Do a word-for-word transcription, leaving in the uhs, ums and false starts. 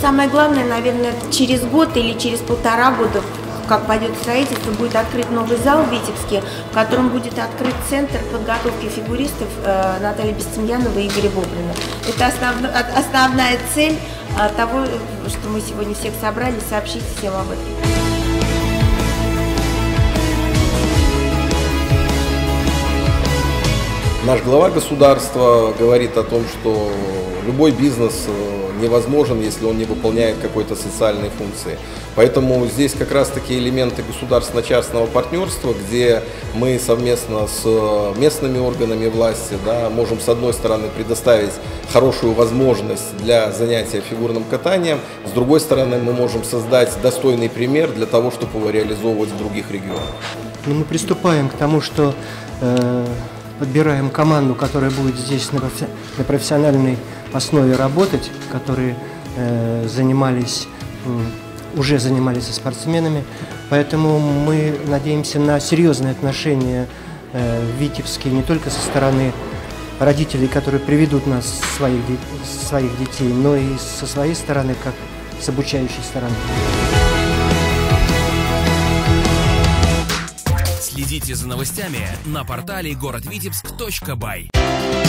самое главное, наверное, через год или через полтора года, как пойдет строительство, будет открыт новый зал в Витебске, в котором будет открыт центр подготовки фигуристов э, Натальи Бестемьяновой и Игоря Бобрина. Это основно, основная цель э, того, что мы сегодня всех собрали, сообщить всем об этом. Наш глава государства говорит о том, что любой бизнес невозможен, если он не выполняет какой-то социальной функции. Поэтому здесь как раз-таки элементы государственно-частного партнерства, где мы совместно с местными органами власти, да, можем с одной стороны предоставить хорошую возможность для занятия фигурным катанием, с другой стороны мы можем создать достойный пример для того, чтобы его реализовывать в других регионах. Но мы приступаем к тому, что э, подбираем команду, которая будет здесь на, на профессиональной основе работать, которые э, занимались, э, уже занимались со спортсменами. Поэтому мы надеемся на серьезные отношения э, в Витебске не только со стороны родителей, которые приведут нас, своих, своих детей, но и со своей стороны, как с обучающей стороны. Следите за новостями на портале город витебск точка бай.